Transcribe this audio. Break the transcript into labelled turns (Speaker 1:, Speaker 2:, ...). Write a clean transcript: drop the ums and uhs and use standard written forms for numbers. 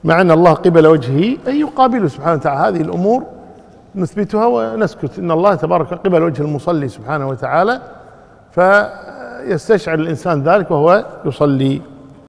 Speaker 1: مع أن الله قبل وجهه أي يقابله سبحانه وتعالى. هذه الأمور نثبتها ونسكت، إن الله تبارك قبل وجه المصلي سبحانه وتعالى، فيستشعر الإنسان ذلك وهو يصلي.